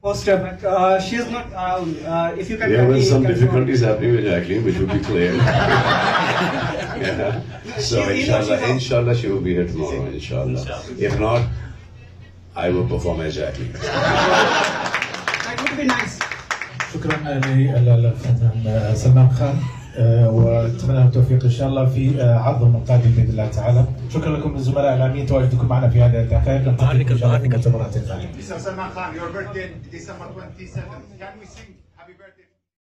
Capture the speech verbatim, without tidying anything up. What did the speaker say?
poster, but uh, she is not. Uh, uh, if you can. There were some confirm. difficulties happening with Jacqueline, which will be clear. Yeah. So inshallah, inshallah, she will be here tomorrow. Inshallah. If not, I will perform as Jacqueline. That would be nice. شكرا للفنان سلمان خان ونتمنى التوفيق ان شاء الله في عرضهم القادم باذن الله تعالى. شكرا لكم الزملاء الاعلاميين تواجدكم معنا في هذه الدقائق. نلتقيكم ان شاء الله في مؤتمرات ثانيه. Mister Salman Khan, your birthday December twenty-seventh. Can we sing happy birthday?